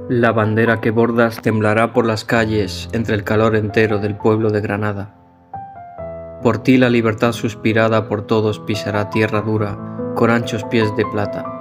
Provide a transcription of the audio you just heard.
La bandera que bordas temblará por las calles entre el calor entero del pueblo de Granada. Por ti la libertad suspirada por todos pisará tierra dura con anchos pies de plata.